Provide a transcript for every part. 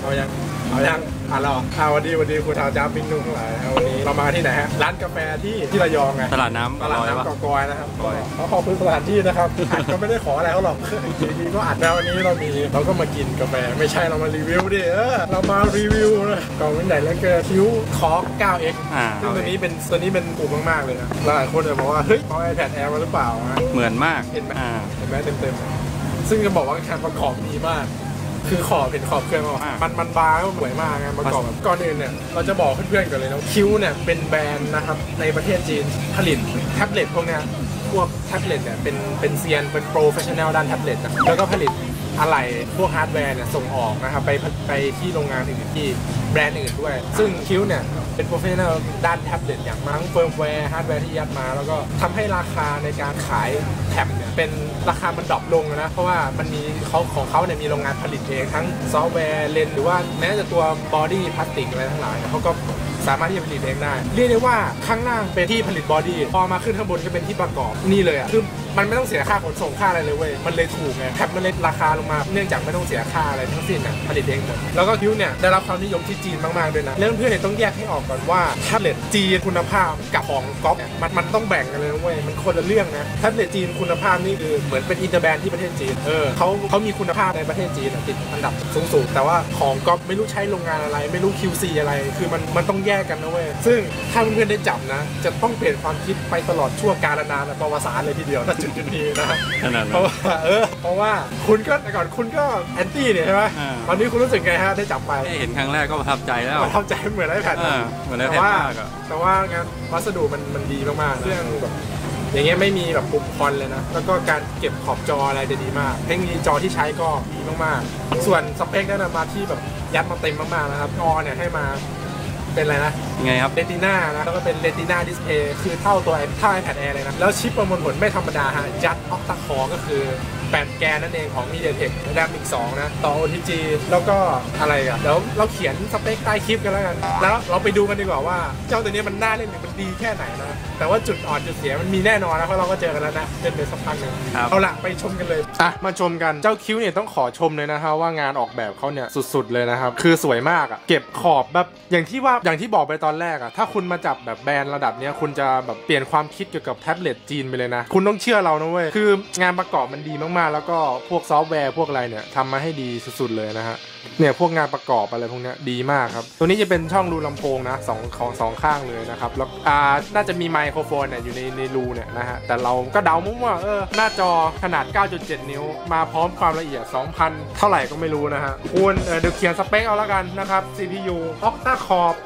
เอายังเราวันดีคุณชาวจ้าปิ้งนุ่งทั้งหลายวันนี้เรามาที่ไหนฮะร้านกาแฟที่ระยองไงตลาดน้ำกอยนะครับเขาขอบคุณสถานที่นะครับก็ไม่ได้ขออะไรเขาหรอกทีก็อัดแล้ววันนี้เราก็มากินกาแฟไม่ใช่เรามารีวิวดิเรามารีวิวนะกล่องเป็นไหนแล้วก็คิ้วคอ 9x ซึ่งตัวนี้เป็นถูกมากๆเลยนะหลายคนจะบอกว่าเฮ้ยเอา iPad Air มาหรือเปล่าเหมือนมากเห็นไหมเต็มซึ่งจะบอกว่าการประกอบดีมากคือขอบเครื่องมันบางสวยมากนะประกอบก่อนอื่นเนี่ยเราจะบอกเพื่อนๆกันเลยนะคิ้วเนี่ยเป็นแบรนด์นะครับในประเทศจีนผลิตแท็บเล็ตพวกเนี้ยพวกแท็บเล็ตเนี่ยเป็นเซียนเป็นโปรเฟชชั่นแนลด้านแท็บเล็ตนะแล้วก็ผลิตอะไรพวกฮาร์ดแวร์เนี่ยส่งออกนะครับไปที่โรงงานอื่นที่แบรนด์อื่นด้วยซึ่งคิ้วเนี่ยเป็นโปรเฟชชั่นแนลด้านแท็บเล็ตอย่างทั้งเฟิร์มแวร์ฮาร์ดแวร์ที่ยัดมาแล้วก็ทำให้ราคาในการขายแท็บเนี่ยเป็นราคามันดรอปลงนะเพราะว่ามันมีของเขาเนี่ยมีโรงงานผลิตเองทั้งซอฟต์แวร์เลนหรือว่าแม้แต่ตัวบอดี้พลาสติกอะไรทั้งหลายเขาก็สามารถที่จะผลิตเองได้เรียกได้ว่าข้างล่างเป็นที่ผลิตบอดี้พอมาขึ้นข้างบนก็เป็นที่ประกอบนี่เลยคือมันไม่ต้องเสียค่าขนส่งค่าอะไรเลยเว้ยมันเลยถูกไงแท็บมันเลยราคาลงมาเนื่องจากไม่ต้องเสียค่าอะไรทั้งสิ้นน่ะผลิตเองหมดแล้วก็คิ้วเนี่ยได้รับความนิยมที่จีนมากๆด้วยนะเรื่องเพื่อนเนี่ยต้องแยกให้ออกก่อนว่าแท็บเล็ตจีนคุณภาพกับของก๊อปมันต้องแบ่งกันเลยเว้ยมันคนละเรื่องนะแท็บเล็ตจีนคุณภาพนี่คือเหมือนเป็นอินเตอร์แบรนด์ที่ประเทศจีนเขามีคุณภาพในประเทศจีนติดอันดับสูงแต่ว่าของก๊อปไม่รู้ใช้โรงงานอะไรไม่รู้ QC อะไรคือมันต้องแยกกันนะเว้ยซึ่งถ้าเพื่อนๆได้จับนะจะต้องเปลี่ยนความคิดไปตลอดชั่วกาลนานประวัติศาสตร์เลยทีเดียวณจุดนี้นะเพราะว่าคุณก็แต่ก่อนคุณก็แอนตี้เนี่ยใช่ไหมตอนนี้คุณรู้สึกไงฮะได้จับไปเห็นครั้งแรกก็ประทับใจแล้วประทับใจเหมือนไอแพดแต่ว่างานวัสดุมันดีมากๆเรื่องแบบอย่างเงี้ยไม่มีแบบปุ่มคอนเลยนะแล้วก็การเก็บขอบจออะไรจะดีมากเทคโนโลยีจอที่ใช้ก็ดีมากๆส่วนสเปคนั้นมาที่แบบยัดมาเต็มมากๆนะครับจอเนี่ยให้มาเป็นอะไรนะยังไงครับเรติน่านะแล้วก็เป็นเรติน่าดิสเพย์คือเท่า iPad Air เลยนะแล้วชิปประมวลผลไม่ธรรมดาฮะยัดออกตาคอก็คือ8 แกนนั่นเองของ MediaTek Dynamic 2นะต่อ OTG แล้วก็อะไรอ่ะเดี๋ยวเราเขียนสเปคใต้คลิปกันแล้วกันแล้วเราไปดูกันดีกว่าว่าเจ้าตัวนี้มันน่าเล่นหรือมันดีแค่ไหนนะแต่ว่าจุดอ่อนจุดเสียมันมีแน่นอนนะเพราะเราก็เจอกันแล้วนะเล่นไปสักพักนึงเอาละไปชมกันเลยมาชมกันเจ้าคิ้วเนี่ยต้องขอชมเลยนะฮะว่างานออกแบบเขาเนี่ยสุดๆเลยนะครับคือสวยมากอ่ะเก็บขอบแบบอย่างที่บอกไปตอนแรกอ่ะถ้าคุณมาจับแบบแบรนด์ระดับเนี้ยคุณจะแบบเปลี่ยนความคิดเกี่ยวกับแท็บเล็ตจีนไปเลยนะคุณต้องเชื่อเรานะเว้ยคืองานประกอบมันดีมากๆแล้วก็พวกซอฟต์แวร์พวกอะไรเนี่ยทำมาให้ดีสุดๆเลยนะฮะเนี่ยพวกงานประกอบอะไรพวกเนี้ยดีมากครับตัวนี้จะเป็นช่องรูลำโพงนะสองข้างเลยนะครับแล้วน่าจะมีไมโครโฟนเนี่ยอยู่ในรูเนี่ยนะฮะแต่เราก็เดามุ่งว่าหน้าจอขนาด 9.7 นิ้วมาพร้อมความละเอียด 2,000 เท่าไหร่ก็ไม่รู้นะฮะคุณเดี๋ยวเขียนสเปคเอาแล้วกันนะครับ CPU Octa Core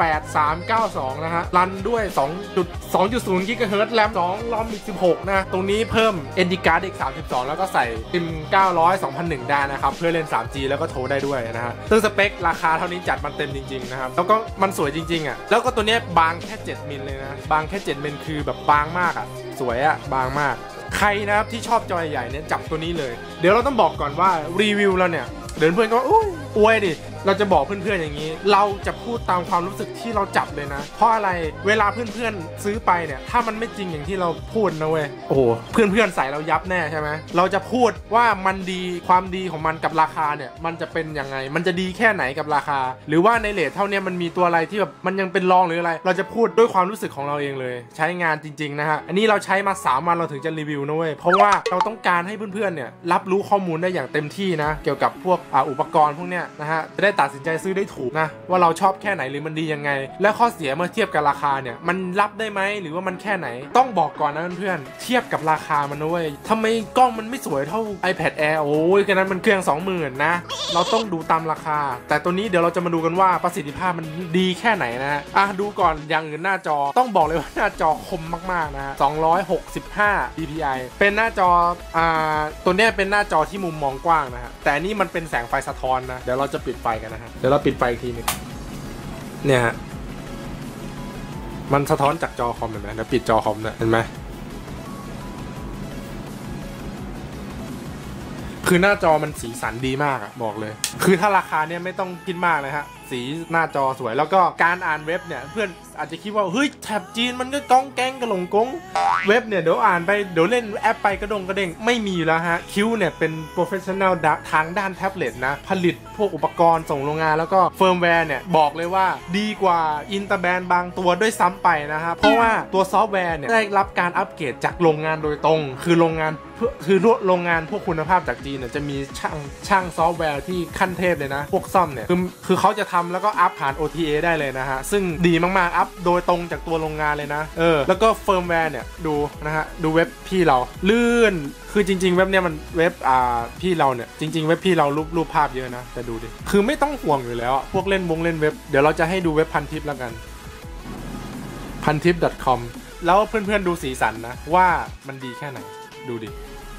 8392นะฮะรันด้วย 2.0 GHz แรม2 ROM อีก 16นะตรงนี้เพิ่ม SD Card อีก 32แล้วก็ใส่ ซิม 900 2001 ได้นะครับเพื่อเล่น 3G แล้วก็โทรได้ด้วยนะฮะซึ่งสเปคราคาเท่านี้จัดมันเต็มจริงๆนะครับแล้วก็มันสวยจริงๆอ่ะแล้วก็ตัวนี้บางแค่7มิลเลยนะบางแค่7มิลคือแบบบางมากอ่ะสวยอ่ะบางมากใครนะครับที่ชอบจอใหญ่เนี่ยจับตัวนี้เลยเดี๋ยวเราต้องบอกก่อนว่ารีวิวเราเนี่ยเดินเพื่อนก็อวยดิเราจะบอกเพื่อนๆอย่างนี้เราจะพูดตามความรู้สึกที่เราจับเลยนะเพราะอะไรเวลาเพื่อนๆซื้อไปเนี่ยถ้ามันไม่จริงอย่างที่เราพูดนะเว้ยโอ้โหเพื่อนๆใส่เรายับแน่ใช่ไหมเราจะพูดว่ามันดีความดีของมันกับราคาเนี่ยมันจะเป็นยังไงมันจะดีแค่ไหนกับราคาหรือว่าในเรทเท่านี้มันมีตัวอะไรที่แบบมันยังเป็นรองหรืออะไรเราจะพูดด้วยความรู้สึกของเราเองเลยใช้งานจริงๆนะฮะอันนี้เราใช้มา3 วันเราถึงจะรีวิวนะเว้ยเพราะว่าเราต้องการให้เพื่อนๆเนี่ยรับรู้ข้อมูลได้อย่างเต็มที่นะเกี่ยวกับพวกอุปกรณ์พวกเนี้ยนะฮะจะได้ตัดสินใจซื้อได้ถูกนะว่าเราชอบแค่ไหนหรือมันดียังไงและข้อเสียเมื่อเทียบกับราคาเนี่ยมันรับได้ไหมหรือว่ามันแค่ไหนต้องบอกก่อนนะเพื่อนๆเทียบกับราคามันด้วยทำไมกล้องมันไม่สวยเท่า iPad Air โอ้ยกันนั้นมันเครื่อง 20,000 นะเราต้องดูตามราคาแต่ตัวนี้เดี๋ยวเราจะมาดูกันว่าประสิทธิภาพมันดีแค่ไหนนะดูก่อนอย่างอื่นหน้าจอต้องบอกเลยว่าหน้าจอคมมากๆนะ265 dpi เป็นหน้าจอตัวเนี้ยเป็นหน้าจอที่มุมมองกว้างนะฮะแต่นี่มันเป็นแสงไฟสะท้อนนะเดี๋ยวเราจะปิดไฟกันนะฮะเดี๋ยวเราปิดไฟอีกทีนึงเนี่ยฮะมันสะท้อนจากจอคอมเห็นไหมเดี๋ยวปิดจอคอมนะเห็นไหมคือหน้าจอมันสีสันดีมากอะบอกเลยคือถ้าราคาเนี่ยไม่ต้องคิดมากเลยฮะสีหน้าจอสวยแล้วก็การอ่านเว็บเนี่ยเพื่อนอาจจะคิดว่าเฮ้ยแท็บจีนมันก็ก้องแก๊งกระหลงกงเว็บเนี่ยเดี๋ยวอ่านไปเดี๋ยวเล่นแอปไปกระเด้งไม่มีแล้วฮะคิวเนี่ยเป็นโปรเฟชชั่นแนลทางด้านแท็บเล็ตนะผลิตพวกอุปกรณ์ส่งโรงงานแล้วก็เฟิร์มแวร์เนี่ยบอกเลยว่าดีกว่าอินเตอร์แบนด์บางตัวด้วยซ้ำไปนะครับเพราะว่าตัวซอฟต์แวร์เนี่ยได้รับการอัปเกรดจากโรงงานโดยตรงคือโรงงานโรงงานพวกคุณภาพจากจีนเนี่ยจะมีช่างซอฟต์แวร์ที่ขั้นเทพเลยนะพวกซ่อมเนี่ยคือเขาจะทำแล้วก็อัพผ่าน OTA ได้เลยนะฮะซึ่งดีมากๆอัพโดยตรงจากตัวโรงงานเลยนะแล้วก็เฟิร์มแวร์เนี่ยดูนะฮะดูเว็บพี่เราลื่นคือจริงๆเว็บเนี่ยมันเว็บพี่เราเนี่ยจริงๆเว็บพี่เรารูปภาพเยอะนะแต่ดูดิคือไม่ต้องห่วงอยู่แล้วพวกเล่นเว็บเดี๋ยวเราจะให้ดูเว็บพันทิปแล้วกันพันทิป .com แล้วเพื่อนๆดูสีสันนะว่ามันดีแค่ไหนดูดิ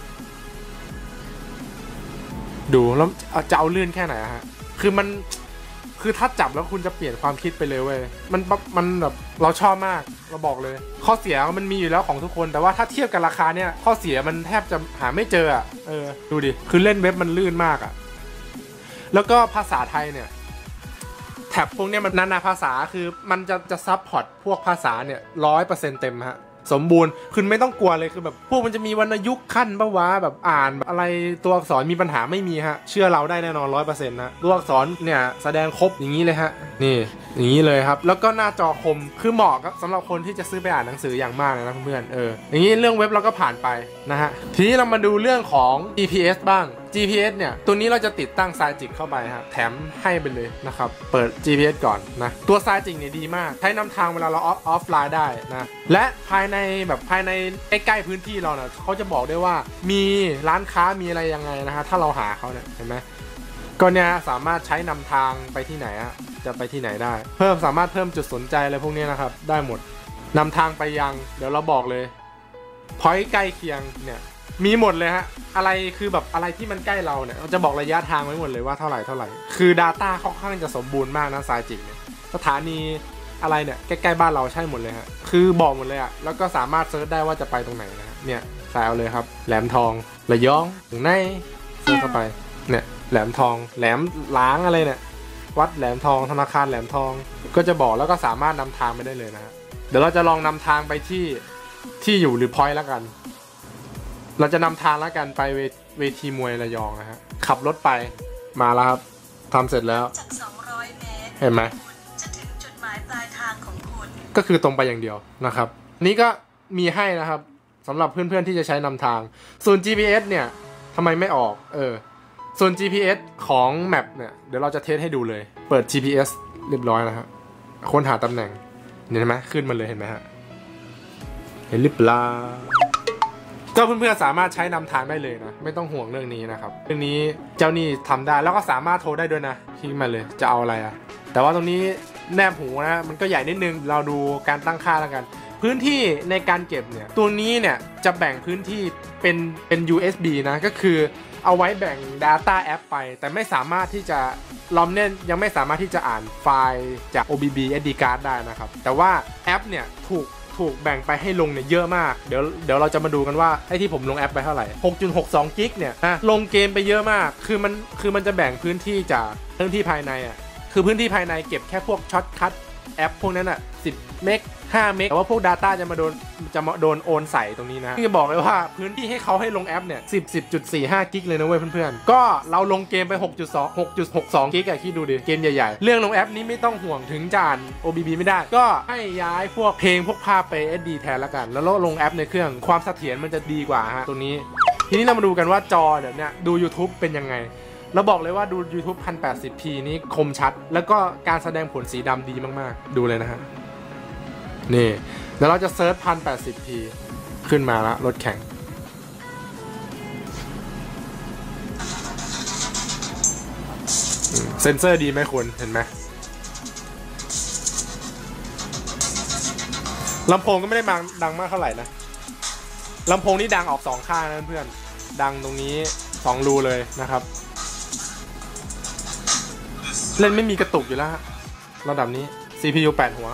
ดูแล้วจะเอาลื่นแค่ไหนฮะคือถ้าจับแล้วคุณจะเปลี่ยนความคิดไปเลยเว้ยมันแบบเราชอบมากเราบอกเลยข้อเสียมันมีอยู่แล้วของทุกคนแต่ว่าถ้าเทียบกับราคาเนี่ยข้อเสียมันแทบจะหาไม่เจออ่ะดูดิคือเล่นเว็บมันลื่นมากอ่ะแล้วก็ภาษาไทยเนี่ยแท็บพวกเนี้ยมันนานาภาษาคือมันจะซับพอร์ตพวกภาษาเนี่ย 100% เต็มฮะสมบูรณ์คุณไม่ต้องกลัวเลยคือแบบพวกมันจะมีวรรณยุกต์ขั้นปะวะแบบอ่านอะไรตัวอักษรมีปัญหาไม่มีฮะเชื่อเราได้แน่นอน 100% นะตัวอักษรเนี่ยแสดงครบอย่างนี้เลยฮะนี่อย่างนี้เลยครับแล้วก็หน้าจอคมคือเหมาะกับสำหรับคนที่จะซื้อไปอ่านหนังสืออย่างมากเลยนะเพื่อนอย่างนี้เรื่องเว็บเราก็ผ่านไปนะฮะทีนี้เรามาดูเรื่องของ GPS บ้าง GPS เนี่ยตัวนี้เราจะติดตั้งไซจิกเข้าไปครับแถมให้ไปเลยนะครับเปิด GPS ก่อนนะตัวไซจิกเนี่ยดีมากใช้นำทางเวลาเราออฟไลน์ได้นะและภายในใกล้ๆพื้นที่เราเนี่ยเขาจะบอกได้ว่ามีร้านค้ามีอะไรยังไงนะฮะถ้าเราหาเขาเนี่ยเห็นไหมก็เนี่ยสามารถใช้นำทางไปที่ไหนอะจะไปที่ไหนได้สามารถเพิ่มจุดสนใจอะไรพวกนี้นะครับได้หมดนำทางไปยังเดี๋ยวเราบอกเลยพอยต์ใกล้เคียงเนี่ยมีหมดเลยฮะอะไรคือแบบอะไรที่มันใกล้เราเนี่ยเราจะบอกระยะทางไว้หมดเลยว่าเท่าไหร่คือ Data ค่อนข้างจะสมบูรณ์มากนะไซจิกเนี่ยสถานีอะไรเนี่ยใกล้ๆบ้านเราใช่หมดเลยฮะคือบอกหมดเลยอะแล้วก็สามารถเซิร์ชได้ว่าจะไปตรงไหนนะเนี่ยใส่เอาเลยครับแหลมทองระยองถึงไหนเซิร์ชเข้าไปเนี่ยแหลมทองแหลมล้างอะไรเนี่ยวัดแหลมทองธนาคารแหลมทองก็จะบอกแล้วก็สามารถนำทางไปได้เลยนะฮะเดี๋ยวเราจะลองนำทางไปที่อยู่หรือพอยต์แล้วกันเราจะนำทางแล้วกันไปเวทีมวยระยองนะฮะขับรถไปมาแล้วครับทำเสร็จแล้วจาก200 เมตรเห็นไหมจะถึงจุดหมายปลายทางของคุณก็คือตรงไปอย่างเดียวนะครับนี้ก็มีให้นะครับสำหรับเพื่อนๆที่จะใช้นำทางส่วน GPS เนี่ยทำไมไม่ออกส่วน GPS ของ Map เนี่ยเดี๋ยวเราจะเทสให้ดูเลยเปิด GPS เรียบร้อยแล้วฮะค้นหาตำแหน่งเห็นไหมขึ้นมาเลยเห็นไหมฮะเห็นหรือเปล่าก็เพื่อนๆสามารถใช้นำทางได้เลยนะไม่ต้องห่วงเรื่องนี้นะครับเรื่องนี้เจ้านี่ทำได้แล้วก็สามารถโทรได้ด้วยนะคลิกมาเลยจะเอาอะไรอะแต่ว่าตรงนี้แนบหูนะมันก็ใหญ่นิดนึงเราดูการตั้งค่าแล้วกันพื้นที่ในการเก็บเนี่ยตัวนี้เนี่ยจะแบ่งพื้นที่เป็น USB นะก็คือเอาไว้แบ่ง Data App ไปแต่ไม่สามารถที่จะลอมเนี่ยยังไม่สามารถที่จะอ่านไฟล์จาก OBB SD card ได้นะครับแต่ว่าแอปเนี่ยถูกแบ่งไปให้ลงเนี่ยเยอะมากเดี๋ยวเราจะมาดูกันว่าไอ้ที่ผมลงแอปไปเท่าไหร่ 6.62 กิกเนี่ยลงเกมไปเยอะมากคือมันจะแบ่งพื้นที่จากพื้นที่ภายในอ่ะคือพื้นที่ภายในเก็บแค่พวกช็อตคัทแอปพวกนั้นอ่ะ10 เมก 5 เมกแต่ว่าพวก Data จะมาโดนโอนใส่ตรงนี้นะที่บอกเลยว่าพื้นที่ให้เขาให้ลงแอปเนี่ย10.45 กิกเลยนะเว้ยเพื่อนๆก็เราลงเกมไป 6.62 กิกอะคิดดูดิเกมใหญ่ๆเรื่องลงแอปนี้ไม่ต้องห่วงถึงจะอ่าน OBB ไม่ได้ก็ให้ย้ายพวกเพลงพวกภาพไป SD แทนแล้วกันแล้วลงแอปในเครื่องความเสถียรมันจะดีกว่าฮะตัวนี้ทีนี้เรามาดูกันว่าจอเดี๋ยวนี้ดู YouTube เป็นยังไงเราบอกเลยว่าดู YouTube 1080p นี้คมชัดแล้วก็การแสดงผลสีดำดีมากๆดูเลยนะฮะนี่เดี๋ยวเราจะเซิร์ช 1080p ขึ้นมาแล้วรถแข่งเซนเซอร์ดีไหมคุณเห็นไหมลำโพงก็ไม่ได้ดังมากเท่าไหร่นะลำโพงนี่ดังออก2ข้างนะเพื่อนดังตรงนี้2รูเลยนะครับเล่นไม่มีกระตุกอยู่แล้วระดับนี้ CPU 8 หัว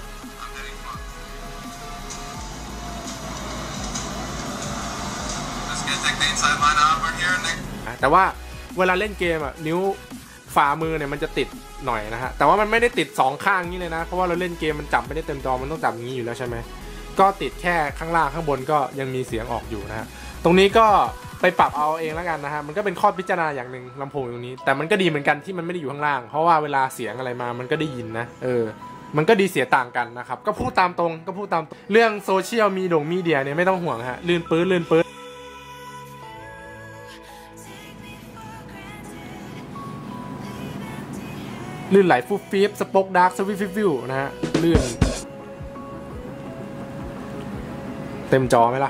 แต่ว่าเวลาเล่นเกมอ่ะนิ้วฝ่ามือเนี่ยมันจะติดหน่อยนะฮะแต่ว่ามันไม่ได้ติด2ข้างนี้เลยนะเพราะว่าเราเล่นเกมมันจับไม่ได้เต็มจอมันต้องจับอย่างนี้อยู่แล้วใช่ไหมก็ติดแค่ข้างล่างข้างบนก็ยังมีเสียงออกอยู่นะฮะตรงนี้ก็ไปปรับเอาเองแล้วกันนะฮะมันก็เป็นข้อพิจารณาอย่างหนึ่งลำโพงตรงนี้แต่มันก็ดีเหมือนกันที่มันไม่ได้อยู่ข้างล่างเพราะว่าเวลาเสียงอะไรมามันก็ได้ยินนะมันก็ดีเสียต่างกันนะครับก็พูดตามตรงเรื่องโซเชียลมีเดียเนี่ยไม่ต้องห่วงฮะลื่นปื้ดลื่นไหลฟุบฟีบสป็อกดาร์กสวิฟฟิวนะฮะลื่นเต็มจอไหมล่ะ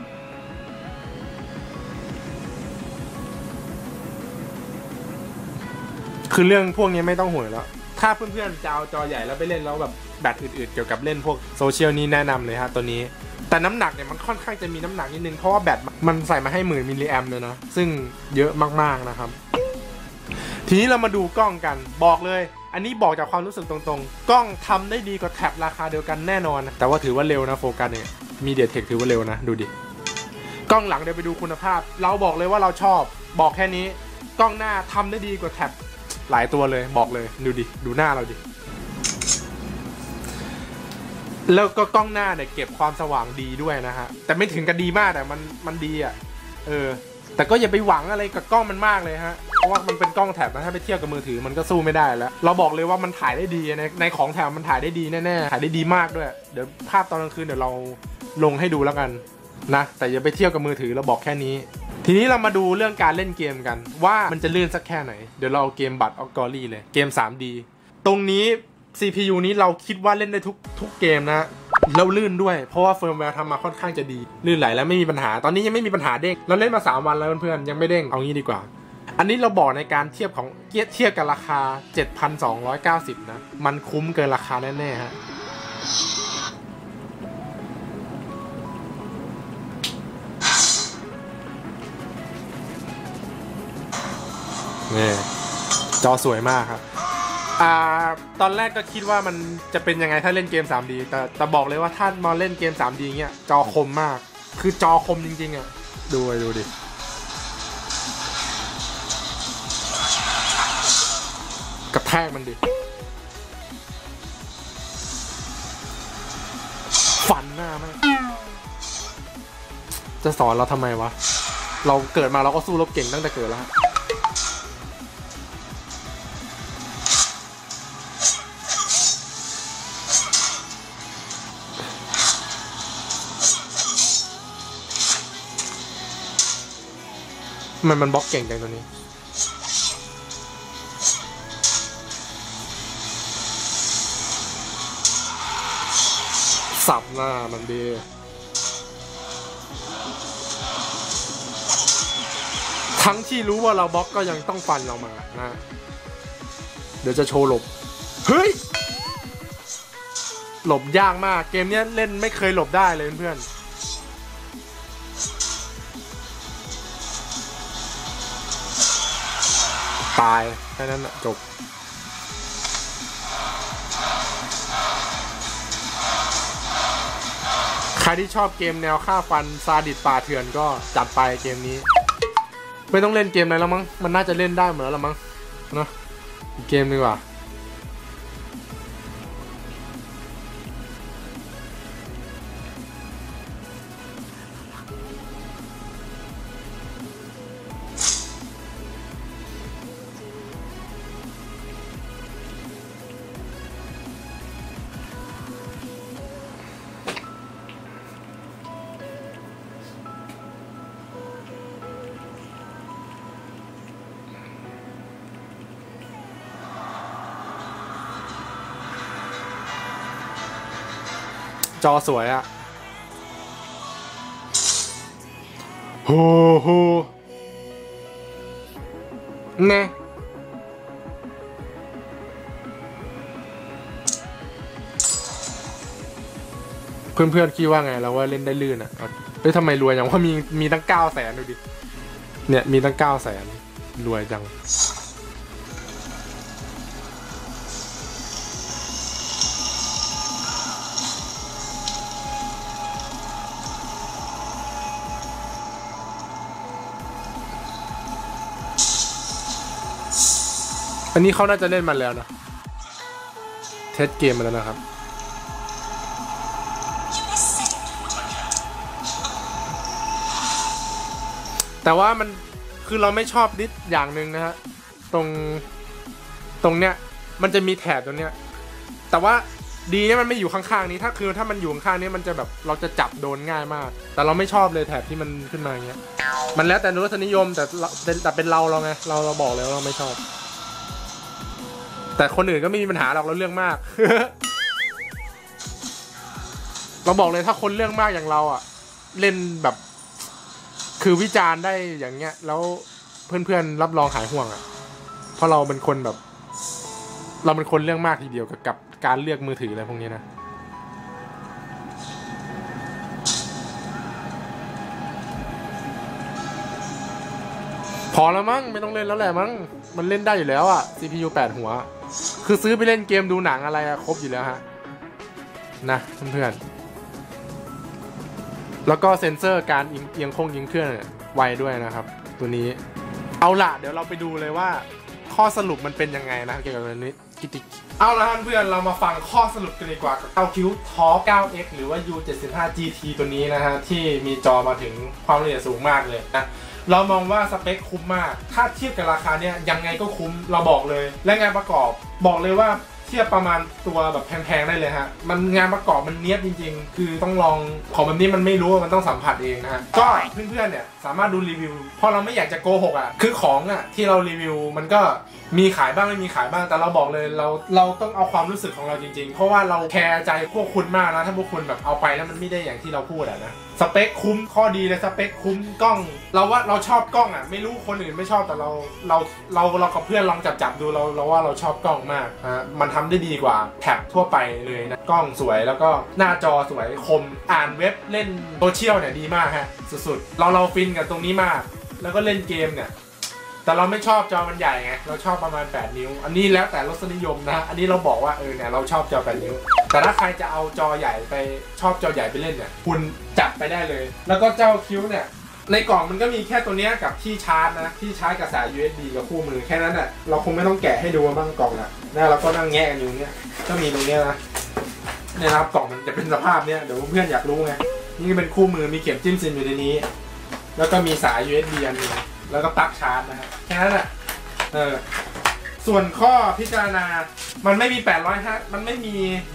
คือเรื่องพวกนี้ไม่ต้องห่วงแล้วถ้าเพื่อนๆจะเอาจอใหญ่แล้วไปเล่นแล้วแบบแบตอื่นๆเกี่ยวกับเล่นพวกโซเชียลนี่แนะนำเลยฮะตัวนี้แต่น้ำหนักเนี่ยมันค่อนข้างจะมีน้ำหนักนิดนึงเพราะว่าแบตมันใส่มาให้10,000 มิลลิแอมป์เลยนะซึ่งเยอะมากๆนะครับทีนี้เรามาดูกล้องกันบอกเลยอันนี้บอกจากความรู้สึกตรงๆกล้องทำได้ดีกว่าแท็บราคาเดียวกันแน่นอนแต่ว่าถือว่าเร็วนะโฟกัสเนี่ยMediaTekถือว่าเร็วนะดูดิกล้องหลังเดี๋ยวไปดูคุณภาพเราบอกเลยว่าเราชอบบอกแค่นี้กล้องหน้าทำได้ดีกว่าแท็บหลายตัวเลยบอกเลยดูดิดูหน้าเราดิแล้วก็กล้องหน้าเนี่ยเก็บความสว่างดีด้วยนะฮะแต่ไม่ถึงกับดีมากแต่มันดีอ่ะแต่ก็อย่าไปหวังอะไรกับกล้องมันมากเลยฮะเพราะว่ามันเป็นกล้องแถบนะถ้าไปเทียบกับมือถือมันก็สู้ไม่ได้แล้วเราบอกเลยว่ามันถ่ายได้ดีในของแถบมันถ่ายได้ดีแน่ๆถ่ายได้ดีมากด้วยเดี๋ยวภาพตอนกลางคืนเดี๋ยวเราลงให้ดูแล้วกันนะแต่อย่าไปเทียบกับมือถือเราบอกแค่นี้ทีนี้เรามาดูเรื่องการเล่นเกมกันว่ามันจะลื่นสักแค่ไหนเดี๋ยวเราเอาเกมบัตรออกกอรี่เลยเกม 3D ตรงนี้ CPU นี้เราคิดว่าเล่นได้ทุกเกมนะแล้วลื่นด้วยเพราะว่าเฟิร์มแวร์ทำมาค่อนข้างจะดีลื่นไหลแล้วไม่มีปัญหาตอนนี้ยังไม่มีปัญหาเด้งเราเล่นมา3วันแล้วเพื่อนๆยังไม่เด้งเอางี้ดีกว่าอันนี้เราบอกในการเทียบกับราคา 7,290 นะมันคุ้มเกินราคาแน่ๆฮะนี่จอสวยมากครับตอนแรกก็คิดว่ามันจะเป็นยังไงถ้าเล่นเกม 3D แต่บอกเลยว่าถ้ามาเล่นเกม 3D เงี้ยจอคมมากคือจอคมจริงๆอ่ะดูดิกระแทกมันดิฟันหน้ามากจะสอนเราทำไมวะเราเกิดมาเราก็สู้รบเก่งตั้งแต่เกิดแล้วมันบล็อกเก่งจังตัวนี้สับหน้ามันดีทั้งที่รู้ว่าเราบล็อกก็ยังต้องฟันเรามานะเดี๋ยวจะโชว์หลบเฮ้ยหลบยากมากเกมนี้เล่นไม่เคยหลบได้เลยเพื่อนตายแค่นั้นนะจบใครที่ชอบเกมแนวฆ่าฟันซาดิสป่าเถื่อนก็จัดไปเกมนี้ไม่ต้องเล่นเกมอะไรแล้วมั้งมันน่าจะเล่นได้หมดแล้วมั้งเนาะอีกเกมนึงว่ะจอสวยอะโหไงเพื่อนๆคิดว่าไงเราว่าเล่นได้ลื่นอะเฮ้ยทำไมรวยอย่างว่ามีตั้ง900,000ดูดิเนี่ยมีตั้ง900,000รวยจังอันนี้เขาน่าจะเล่นมาแล้วนะเทสเกมมาแล้วนะครับแต่ว่ามันคือเราไม่ชอบนิดอย่างหนึ่งนะฮะตรงเนี้ยมันจะมีแถบตรงเนี้ยแต่ว่าดีเนี่ยมันไม่อยู่ข้างๆนี้ถ้ามันอยู่ข้างๆนี้มันจะแบบเราจะจับโดนง่ายมากแต่เราไม่ชอบเลยแถบที่มันขึ้นมาอย่างเงี้ยมันแล้วแต่รสนิยมแต่เป็นเราไงเราบอกเลยว่าเราไม่ชอบแต่คนอื่นก็ไม่มีปัญหาหรอกเราเรื่องมาก เราบอกเลยถ้าคนเรื่องมากอย่างเราอ่ะเล่นแบบคือวิจารณ์ได้อย่างเงี้ยแล้วเพื่อนๆรับรองหายห่วงอ่ะเพราะเราเป็นคนแบบเราเป็นคนเรื่องมากทีเดียวกับการเลือกมือถืออะไรพวกนี้นะพอแล้วมั้งไม่ต้องเล่นแล้วแหละมั้งมันเล่นได้อยู่แล้วอ่ะ CPU 8 หัวคือซื้อไปเล่นเกมดูหนังอะไรอะครบอยู่แล้วฮะนะเพื่อนๆแล้วก็เซ็นเซอร์การยิงเครื่องไวด้วยนะครับตัวนี้เอาล่ะเดี๋ยวเราไปดูเลยว่าข้อสรุปมันเป็นยังไงนะเกี่ยวกับตัวนี้เอาละเพื่อนเรามาฟังข้อสรุปกันดีกว่ากับเอาคิวทอ 9X หรือว่า U75 GT ตัวนี้นะฮะที่มีจอมาถึงความละเอียดสูงมากเลยนะเรามองว่าสเปคคุ้มมากถ้าเทียบกับราคาเนี่ยยังไงก็คุ้มเราบอกเลยและงานประกอบบอกเลยว่าเทียบประมาณตัวแบบแพงๆได้เลยฮะมันงานประกอบมันเนียบจริงๆคือต้องลองของแบบนี้มันไม่รู้มันต้องสัมผัสเองนะฮะก็เพื่อนๆเนี่ยสามารถดูรีวิวเพราะเราไม่อยากจะโกหกอ่ะคือของอ่ะที่เรารีวิวมันก็มีขายบ้างไม่มีขายบ้างแต่เราบอกเลยเราต้องเอาความรู้สึกของเราจริงๆเพราะว่าเราแคร์ใจพวกคุณมากนะถ้าพวกคุณแบบเอาไปแล้วมันไม่ได้อย่างที่เราพูดอ่ะนะสเปคคุ้มข้อดีเลยสเปคคุ้มกล้องเราว่าเราชอบกล้องอ่ะไม่รู้คนอื่นไม่ชอบแต่เรากับเพื่อนลองจับดูเราว่าเราชอบกล้องมากฮะมันทำได้ดีกว่าแท็บทั่วไปเลยนะกล้องสวยแล้วก็หน้าจอสวยคมอ่านเว็บเล่นโซเชียลเนี่ยดีมากฮะสุดๆเราฟินกับตรงนี้มากแล้วก็เล่นเกมเนี่ยแต่เราไม่ชอบจอมันใหญ่ไงเราชอบประมาณ8 นิ้วอันนี้แล้วแต่รสนิยมนะอันนี้เราบอกว่าเนี่ยเราชอบจอ8 นิ้วแต่ถ้าใครจะเอาจอใหญ่ไปชอบจอใหญ่ไปเล่นเนี่ยคุณจัดไปได้เลยแล้วก็เจ้าคิ้วเนี่ยในกล่องมันก็มีแค่ตัวนี้กับที่ชาร์จนะที่ชาร์จกับสาย USB กับคู่มือแค่นั้นแหละเราคงไม่ต้องแกะให้ดูบ้างกล่องนะเราก็นั่งแงะกันอยู่เนี้ยก็มีตรงนี้นะเนี่ยนะครับกล่องมันจะเป็นสภาพเนี้ยเดี๋ยวเพื่อนอยากรู้ไงนี่เป็นคู่มือมีเข็มจิ้มซิมอยู่ในนี้แล้วก็มีสาย USB อันนึงแล้วก็ปลั๊กชาร์จนะครับแค่นั้นแหละส่วนข้อพิจารณามันไม่มี805มันไม่มี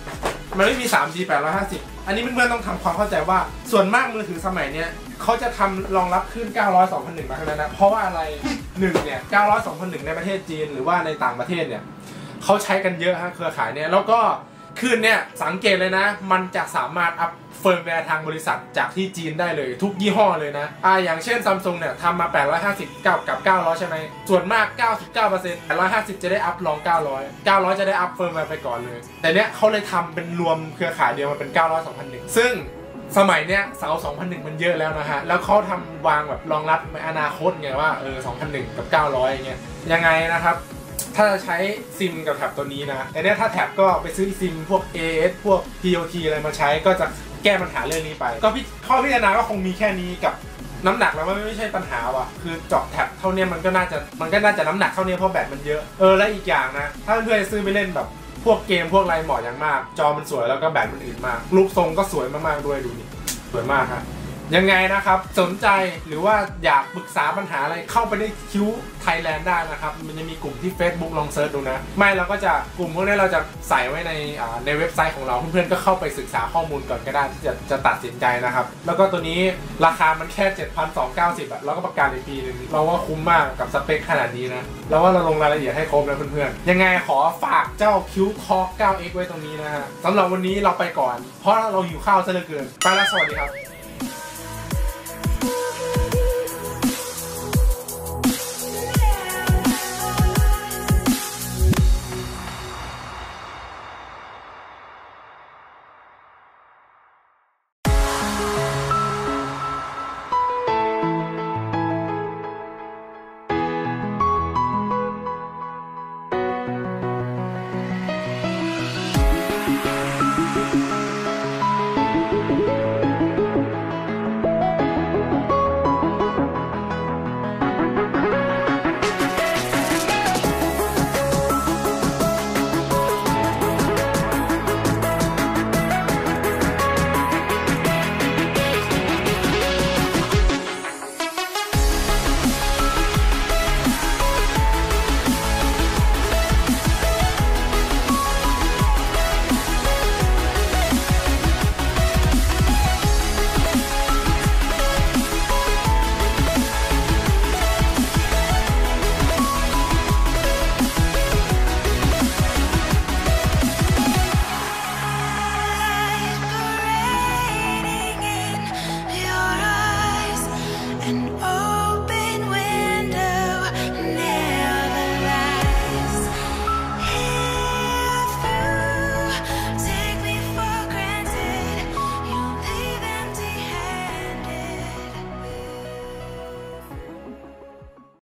3G 850อันนี้เพื่อนๆต้องทำความเข้าใจว่าส่วนมากมือถือสมัยเนี้ยเขาจะทำรองรับขึ้น900 2001มาเท่านั้นนะเพราะว่าอะไร1เนี่ย900 2001ในประเทศจีนหรือว่าในต่างประเทศเนี่ยเขาใช้กันเยอะฮะเครือข่ายเนี่ยแล้วก็คืนเนี่ยสังเกตเลยนะมันจะสามารถอัพเฟิร์มแวร์ทางบริษัทจากที่จีนได้เลยทุกยี่ห้อเลยนะอย่างเช่น Samsung เนี่ยทำมา850กับ900ใช่ไหมส่วนมาก 99% 850จะได้อัพรอง900จะได้อัพเฟิร์มแวร์ไปก่อนเลยแต่เนี้ยเขาเลยทำเป็นรวมเครือข่ายเดียวมันเป็น900 2001ซึ่งสมัยเนี้ยเสา2001มันเยอะแล้วนะฮะแล้วเขาทำวางแบบรองรับในอนาคตไงว่า2001กับ900อย่างเงี้ยยังไงนะครับถ้าใช้ซิมกับแท็บตัวนี้นะแต่เนี้ยถ้าแท็บก็ไปซื้อซิมพวก AS พวก POT อะไรมาใช้ก็จะแก้ปัญหาเรื่องนี้ไปก็ข้อพิจารณาก็คงมีแค่นี้กับน้ำหนักแล้วมันไม่ใช่ปัญหาว่ะคือเจาะแท็บเท่านี้มันก็น่าจะน้ำหนักเท่านี้เพราะแบตมันเยอะและอีกอย่างนะถ้าเพื่อนซื้อไปเล่นแบบพวกเกมพวกอะไรเหมาะอย่างมากจอมันสวยแล้วก็แบตมันอื่นมากรูปทรงก็สวยมากๆด้วยดูนี่สวยมากครับยังไงนะครับสนใจหรือว่าอยากปรึกษาปัญหาอะไรเข้าไปในคิ้วไทยแลนด์ได้นะครับมันจะมีกลุ่มที่ Facebook ลองเซิร์ชดูนะไม่เราก็จะกลุ่มพวกนี้เราจะใส่ไว้ในเว็บไซต์ของเราเพื่อนๆก็เข้าไปศึกษาข้อมูลก่อนก็ได้ที่จะตัดสินใจนะครับแล้วก็ตัวนี้ราคามันแค่ 7,290 แล้วก็ประกันในปีนึงเราว่าคุ้มมากกับสเปคขนาดนี้นะแล้วว่าเราลงรายละเอียดให้ครบนะเพื่อนๆยังไงขอฝากเจ้าคิ้วทอ 9X ไว้ตรงนี้นะฮะสำหรับวันนี้เราไปก่อนเพราะเราหิวข้าวซะเหลือเกินไปแล้วสวัสดีครับ